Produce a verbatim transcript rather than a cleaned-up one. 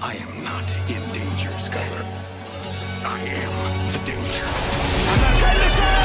I am not in danger, Skylar. I am the danger. I'm not trying to say